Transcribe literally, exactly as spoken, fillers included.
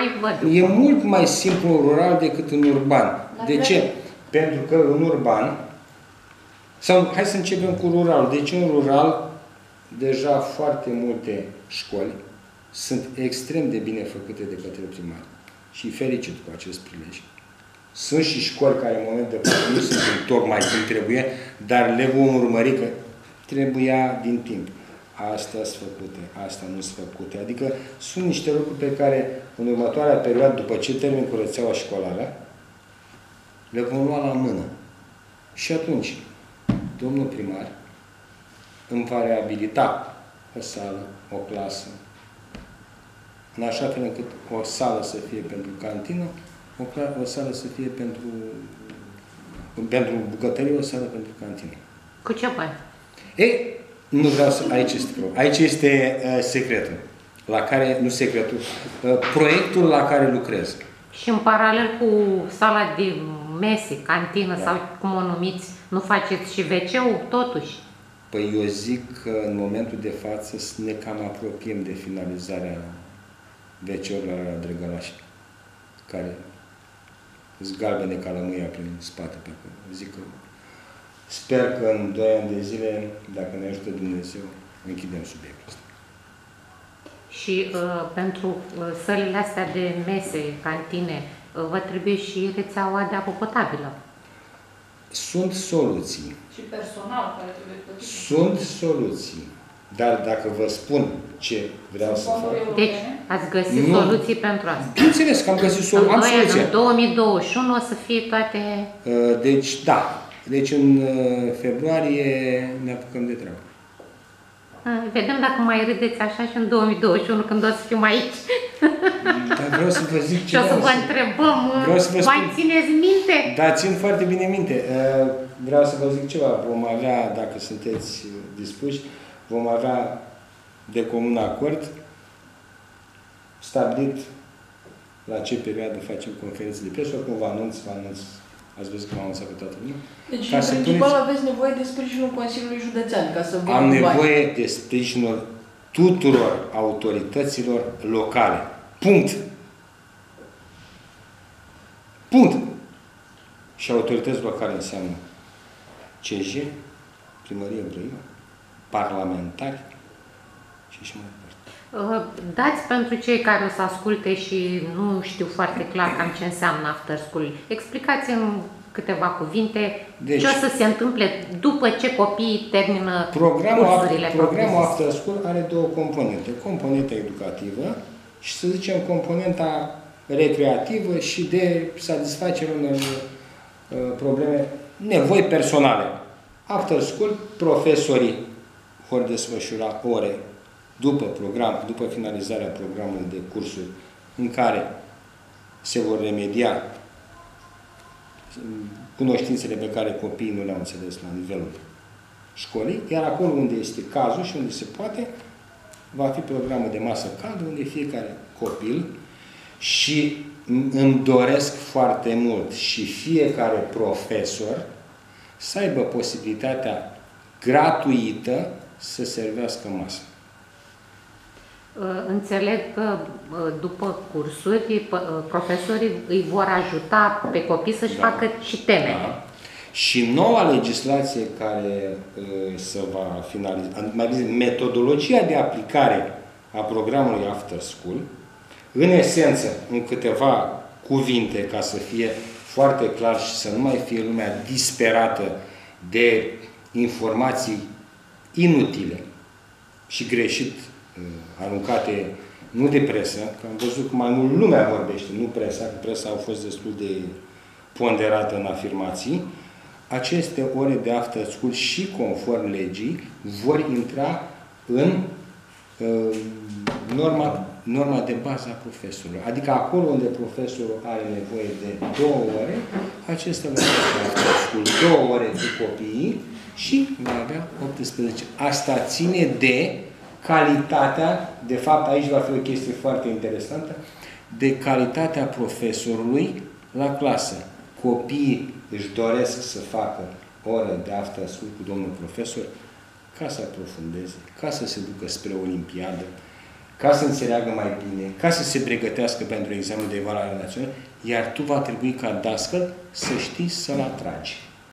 mai văd. E mult mai simplu în rural decât în urban. De ce? Pentru că în urban, sau hai să începem cu rural. Deci în rural, deja foarte multe școli sunt extrem de bine făcute de către primari. Și fericit cu acest prilej. Sunt și școli care în moment de față nu sunt tocmai cum trebuie, dar le vom urmări că trebuia din timp. Astea sunt făcute, astea nu sunt făcute. Adică sunt niște lucruri pe care în următoarea perioadă, după ce termin cu rețeaua școlară, le vom lua la mână. Și atunci, domnul primar îmi va reabilita o sală, o clasă, în așa fel încât o sală să fie pentru cantină, o, o sală să fie pentru, pentru bucătărie, o sală pentru cantină. Cu ce bani? E, nu vreau să... Aici este problema. Aici este uh, secretul. La care, nu secretul, uh, proiectul la care lucrez. Și în paralel cu sala de mese, cantină, da, sau cum o numiți, nu faceți și ve ce-ul totuși? Păi eu zic că în momentul de față ne cam apropiem de finalizarea ve ce-urilor la Drăgălaș, care sunt galbene ca lămâia prin spate pe acolo. Zic că sper că în doi ani de zile, dacă ne ajută Dumnezeu, închidem subiectul ăsta. Și uh, pentru uh, sălile astea de mese, cantine, uh, vă trebuie și rețeaua de apă potabilă? Sunt soluții. Și personal care trebuie plătit. Sunt soluții. Dar dacă vă spun ce vreau să fac... Deci, ați găsit nu. soluții pentru asta? Bineînțeles că am găsit soluții. Am soluția. În două mii douăzeci și unu o să fie toate... Deci, da. Deci, în februarie ne apucăm de treabă. Vedem dacă mai râdeți așa și în două mii douăzeci și unu, când o să fim aici. Dar vreau să vă zic ce. Și o să vă întrebăm, mai țineți minte? Da, țin foarte bine minte. Vreau să vă zic ceva. Vom avea, dacă sunteți dispuși, vom avea de comun acord stabilit la ce perioadă facem conferințe de presă. Oricum vă anunț, vă anunț. Ați văzut că m-am anunțat pe toată lumea. Deci, în principal, puneți... aveți nevoie de sprijinul Consiliului Județean, ca să Am nevoie bani. de sprijinul tuturor autorităților locale. Punct. Punct. Și autorități locale înseamnă C J, Primărie Brăila, parlamentari și așa mai departe. Dați pentru cei care o să asculte și nu știu foarte clar cam ce înseamnă after school. Explicați în câteva cuvinte deci, ce o să se întâmple după ce copiii termină programul cursurile. Programul after school are două componente. Componenta educativă și, să zicem, componenta recreativă și de satisfacere unor uh, probleme, nevoi personale. After school, profesorii vor desfășura ore după program, după finalizarea programului de cursuri în care se vor remedia cunoștințele pe care copiii nu le-au înțeles la nivelul școlii, iar acolo unde este cazul și unde se poate, va fi programul de masă cadru, unde fiecare copil, și îmi doresc foarte mult și fiecare profesor să aibă posibilitatea gratuită să servească masă. Înțeleg că după cursuri, profesorii îi vor ajuta pe copii să-și da. facă și teme. Da. Și noua legislație care se va finaliza, mai bine, metodologia de aplicare a programului After School, în esență, în câteva cuvinte, ca să fie foarte clar și să nu mai fie lumea disperată de informații inutile și greșit aruncate, nu de presă, că am văzut că mai mult lumea vorbește, nu presa, că presa a fost destul de ponderată în afirmații. Aceste ore de after school și conform legii vor intra în uh, norma, norma de bază a profesorului. Adică acolo unde profesorul are nevoie de două ore, acestea vor fi after school, două ore cu copiii și va avea optsprezece. Asta ține de calitatea, de fapt aici va fi o chestie foarte interesantă, de calitatea profesorului la clasă. Copiii își doresc să facă ore de after school cu domnul profesor ca să aprofundeze, ca să se ducă spre olimpiadă, ca să înțeleagă mai bine, ca să se pregătească pentru examenul de evaluare națională, iar tu va trebui ca dascăl să știi să-l atragi.